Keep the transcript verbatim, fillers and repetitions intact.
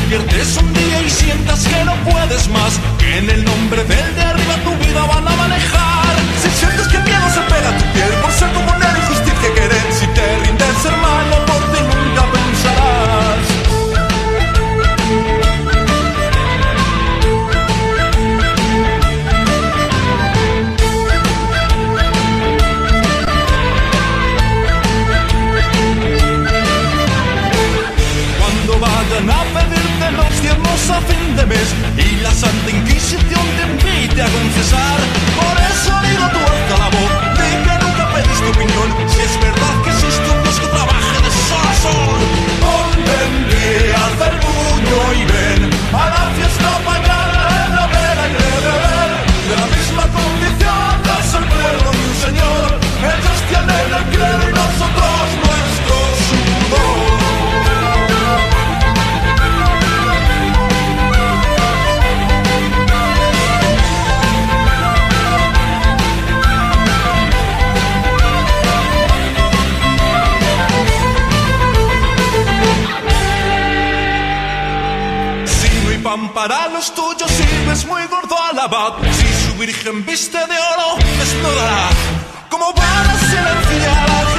despiertes un día y sientas que no puedes más, que en el nombre del de arriba tu vida van a manejar. Si sientes que el miedo se pega a tu piel por ser como una injusticia querer, si te rindes, hermano, por ti nunca pensarás. Cuando vayan a pedirte los diezmos a fin de mes y la Santa Inquisición te invite a confesar, por eso digo tú alza la voz, di que nunca pediste opinión, si es verdad que existe un Dios que trabaje de sol a sol. Ponte en pie, alza el puño y ven a la fiesta pagana en la vela y de beber de la misma condición, das el pueblo de un señor, ellos tienen el clero y nosotros nuestro sudor. Pan para los tuyos sirves muy gordo al abad, si su virgen viste de oro desnudará como van a silenciar a